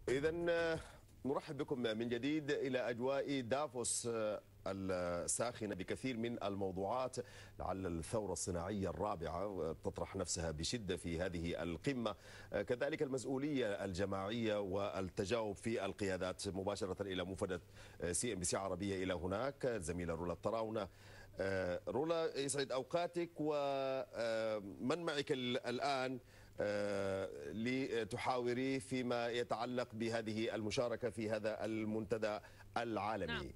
إذا نرحب بكم من جديد إلى أجواء دافوس الساخنة بكثير من الموضوعات. لعل الثورة الصناعية الرابعة تطرح نفسها بشدة في هذه القمة، كذلك المسؤولية الجماعية والتجاوب في القيادات. مباشرة إلى مفردة CNBC عربية إلى هناك الزميلة رولا الطراونة. رولا، يسعد أوقاتك، ومن معك الآن لتحاوري فيما يتعلق بهذه المشاركة في هذا المنتدى العالمي؟ نعم.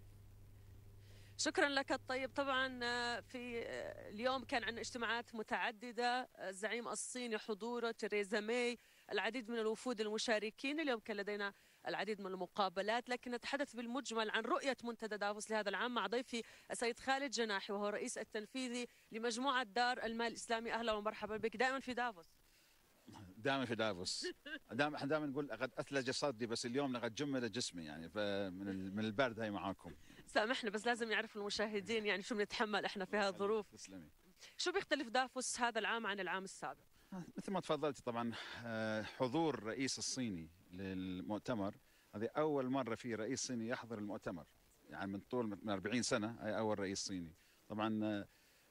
شكرا لك الطيب. طبعا في اليوم كان عندنا اجتماعات متعددة، الزعيم الصيني حضوره، تيريزا ماي، العديد من الوفود المشاركين. اليوم كان لدينا العديد من المقابلات، لكن نتحدث بالمجمل عن رؤية منتدى دافوس لهذا العام مع ضيفي السيد خالد جناحي، وهو الرئيس التنفيذي لمجموعة دار المال الإسلامي. أهلا ومرحبا بك، دائما في دافوس. دائما في دافوس. احنا دائما نقول لقد اثلج صدري، بس اليوم لقد جمد جسمي، يعني من البرد هاي معاكم. سامحنا، بس لازم يعرف المشاهدين يعني شو بنتحمل احنا في هذه الظروف. تسلمي. شو بيختلف دافوس هذا العام عن العام السابق؟ مثل ما تفضلت طبعا، حضور الرئيس الصيني للمؤتمر، هذه اول مره في رئيس صيني يحضر المؤتمر، يعني من طول من 40 سنه هي اول رئيس صيني. طبعا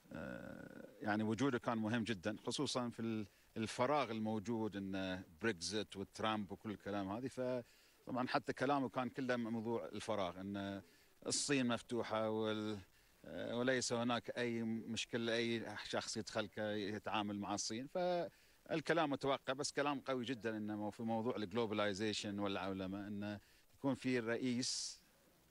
يعني وجوده كان مهم جدا، خصوصا في الفراغ الموجود ان بريكزت وترامب وكل الكلام هذه. فطبعا حتى كلامه كان كله موضوع الفراغ، ان الصين مفتوحه وليس هناك اي مشكله اي شخص يدخل يتعامل مع الصين. فالكلام متوقع، بس كلام قوي جدا انه في موضوع الجلوبلايزيشن والعولمه، انه يكون في رئيس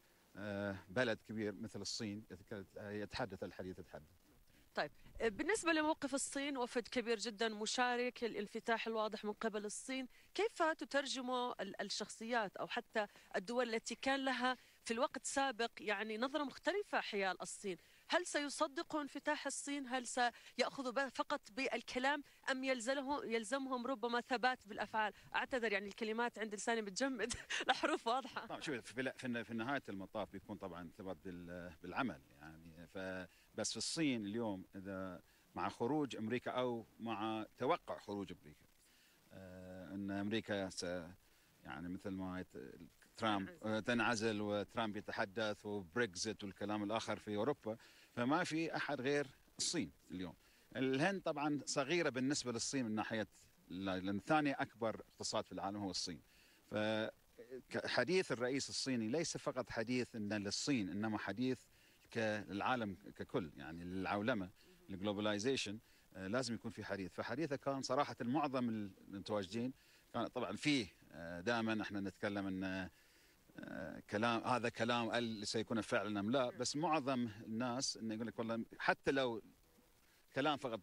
بلد كبير مثل الصين يتحدث الحديث يتحدث. طيب، بالنسبة لموقف الصين، وفد كبير جدا مشارك، الانفتاح الواضح من قبل الصين، كيف تترجم الشخصيات أو حتى الدول التي كان لها في الوقت سابق يعني نظرة مختلفة حيال الصين؟ هل سيصدقوا انفتاح الصين؟ هل سيأخذوا فقط بالكلام، أم يلزمهم ربما ثبات بالأفعال؟ أعتذر، يعني الكلمات عند لساني بتجمد الحروف واضحة. طبعا شوف، في نهاية المطاف بيكون طبعا ثبات بالعمل، يعني بس في الصين اليوم إذا مع خروج أمريكا أو مع توقع خروج أمريكا، أن أمريكا يعني مثل ما ترامب تنعزل وترامب يتحدث وبريكزت والكلام الآخر في أوروبا، فما في أحد غير الصين اليوم. الهند طبعا صغيرة بالنسبة للصين من ناحية، لأن ثاني أكبر اقتصاد في العالم هو الصين. فحديث الرئيس الصيني ليس فقط حديث إن للصين، إنما حديث كالعالم ككل، يعني للعولمة، الجلوبلايزيشن. لازم يكون في حديث. فحديثه كان صراحة معظم المتواجدين كان طبعا فيه، دائما احنا نتكلم ان كلام هذا كلام هل سيكون فعلا ام لا، بس معظم الناس انه يقول لك والله حتى لو كلام فقط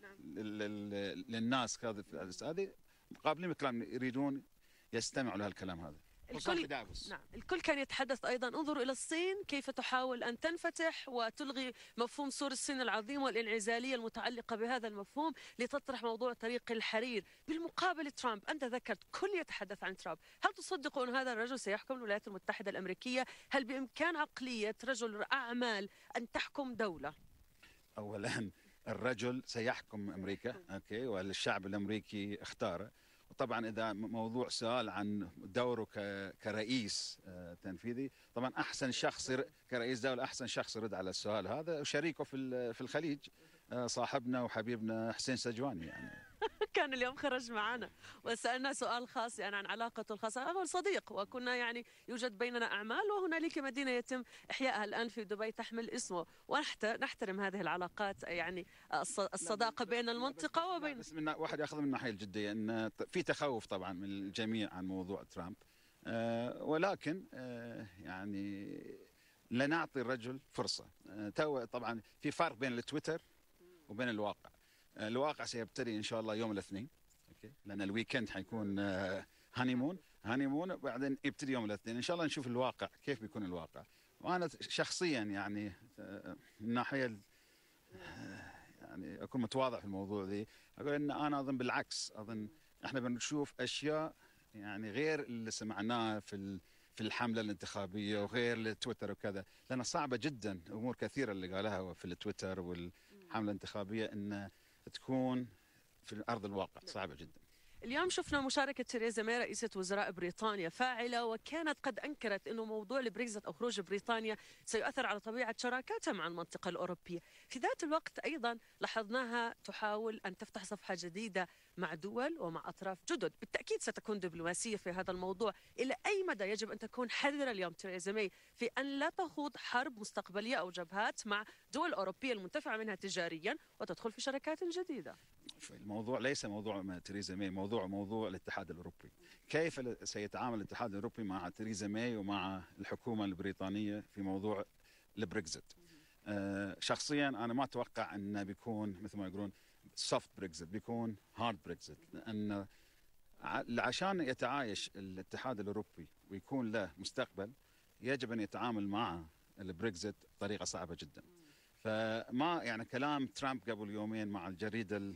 للناس هذه مقابلين بكلام يريدون يستمعوا لهالكلام هذا. الكل كان يتحدث أيضا، انظروا إلى الصين كيف تحاول أن تنفتح وتلغي مفهوم سور الصين العظيم والانعزالية المتعلقة بهذا المفهوم لتطرح موضوع طريق الحرير. بالمقابل ترامب، أنت ذكرت كل يتحدث عن ترامب، هل تصدقوا أن هذا الرجل سيحكم الولايات المتحدة الأمريكية؟ هل بإمكان عقلية رجل أعمال أن تحكم دولة؟ أولا الرجل سيحكم أمريكا، أوكي، والشعب الأمريكي اختاره. وطبعا اذا موضوع سؤال عن دوره كرئيس تنفيذي، طبعا احسن شخص كرئيس دوله، احسن شخص يرد على السؤال هذا وشريكه في الخليج، صاحبنا وحبيبنا حسين سجواني يعني. كان اليوم خرج معنا وسألنا سؤال خاص يعني عن علاقته الخاصة. هو صديق، وكنا يعني يوجد بيننا أعمال، وهنالك مدينة يتم إحيائها الآن في دبي تحمل اسمه، ونحترم هذه العلاقات، يعني الصداقة بين المنطقة وبين. بس من واحد ياخذ من الناحية الجدية ان في تخوف طبعا من الجميع عن موضوع ترامب، ولكن يعني لنعطي الرجل فرصة. طبعا في فرق بين التويتر وبين الواقع. الواقع سيبتدي ان شاء الله يوم الاثنين، اوكي، لان الويكند حيكون هانيمون وبعدين يبتدي يوم الاثنين ان شاء الله. نشوف الواقع كيف بيكون الواقع. وانا شخصيا يعني من ناحيه يعني اكون متواضع في الموضوع ذي، اقول ان انا اظن بالعكس، اظن احنا بنشوف اشياء يعني غير اللي سمعناه في الحمله الانتخابيه وغير التويتر وكذا، لان صعبه جدا امور كثيره اللي قالها في التويتر والحمله الانتخابيه ان تكون في ارض الواقع، صعبه جدا. اليوم شفنا مشاركة تheresa ماي رئيسة وزراء بريطانيا فاعلة، وكانت قد أنكرت أنه موضوع البريكزت أو خروج بريطانيا سيؤثر على طبيعة شراكاتها مع المنطقة الأوروبية. في ذات الوقت أيضا لاحظناها تحاول أن تفتح صفحة جديدة مع دول ومع أطراف جدد، بالتأكيد ستكون دبلوماسية في هذا الموضوع. إلى أي مدى يجب أن تكون حذرة اليوم تheresa ماي في أن لا تخوض حرب مستقبلية أو جبهات مع دول أوروبية المنتفعة منها تجاريا وتدخل في شراكات جديدة؟ الموضوع ليس موضوع تheresa ماي، موضوع الاتحاد الأوروبي. كيف سيتعامل الاتحاد الأوروبي مع تheresa ماي ومع الحكومة البريطانية في موضوع البريكزت؟ شخصيا أنا ما أتوقع أنه بيكون مثل ما يقولون سوفت بريكزت، بيكون هارد بريكزت، لأن عشان يتعايش الاتحاد الأوروبي ويكون له مستقبل يجب أن يتعامل مع البريكزت بطريقة صعبة جدا. فما يعني كلام ترامب قبل يومين مع الجريدة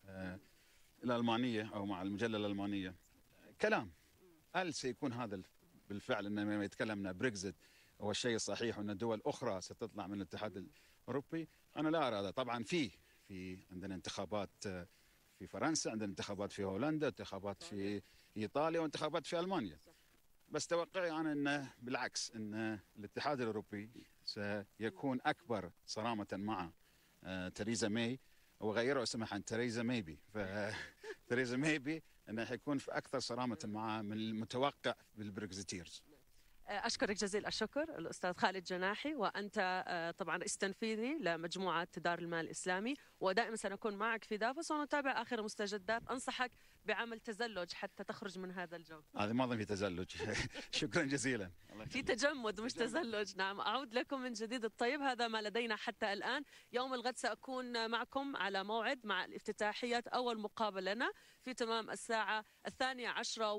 الألمانية أو مع المجلة الألمانية كلام، هل سيكون هذا بالفعل أن لما يتكلم أن بريكزت هو الشيء الصحيح وأن دول أخرى ستطلع من الاتحاد الأوروبي؟ أنا لا أرى هذا. طبعا في عندنا انتخابات في فرنسا، عندنا انتخابات في هولندا، انتخابات في إيطاليا، وانتخابات في ألمانيا. بس توقعي أنا أنه بالعكس، أن الاتحاد الأوروبي سيكون أكبر صرامة مع تheresa ماي، وغيروا اسمها عن تheresa مايبي، تheresa مايبي أنه حيكون في أكثر صرامة معها من المتوقع بالبريكزيتيرز. أشكرك جزيل الشكر الأستاذ خالد جناحي، وأنت طبعا رئيس تنفيذي لمجموعة دار المال الإسلامي، ودائما سنكون معك في دافوس ونتابع آخر المستجدات. أنصحك بعمل تزلج حتى تخرج من هذا الجو. هذا ما في تزلج. شكرا جزيلا. في تجمد مش تزلج. نعم، أعود لكم من جديد. الطيب، هذا ما لدينا حتى الآن. يوم الغد سأكون معكم على موعد مع الافتتاحيات. أول مقابلة لنا في تمام الساعة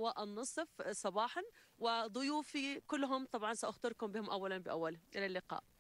12:30 صباحا، وضيوفي كلهم طبعا سأخبركم بهم أولا بأول. إلى اللقاء.